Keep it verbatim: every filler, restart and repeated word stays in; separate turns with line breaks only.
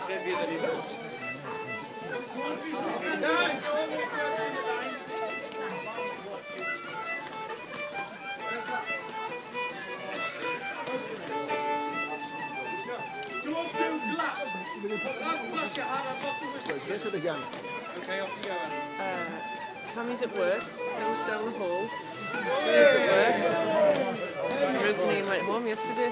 heavier than he looks.
This it again.
Okay, off you go.
Uh, Tammy's at work, Bill's down the hall, Will's at work, Rosalie went home yesterday.